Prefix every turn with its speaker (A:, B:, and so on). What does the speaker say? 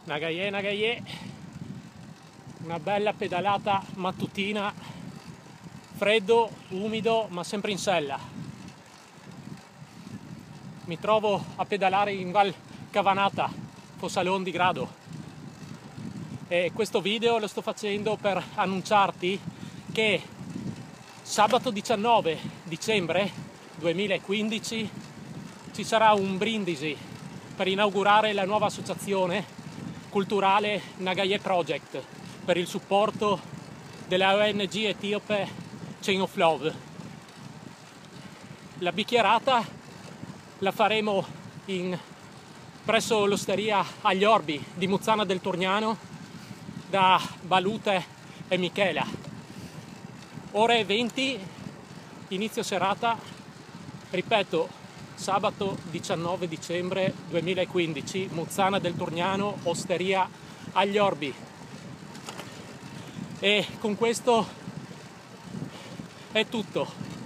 A: Nagayè, una bella pedalata mattutina, freddo, umido, ma sempre in sella. Mi trovo a pedalare in Val Cavanata, Fossalon di Grado, e questo video lo sto facendo per annunciarti che sabato 19 dicembre 2015 ci sarà un brindisi per inaugurare la nuova associazione culturale Nagayè Project per il supporto della ONG etiope Chain of Love. La bicchierata la faremo presso l'osteria Agli Orbi di Muzzana del Turgnano da Balute e Michela. Ore 20, inizio serata, ripeto, sabato 19 dicembre 2015, Muzzana del Turgnano, osteria Agli Orbi. E con questo è tutto.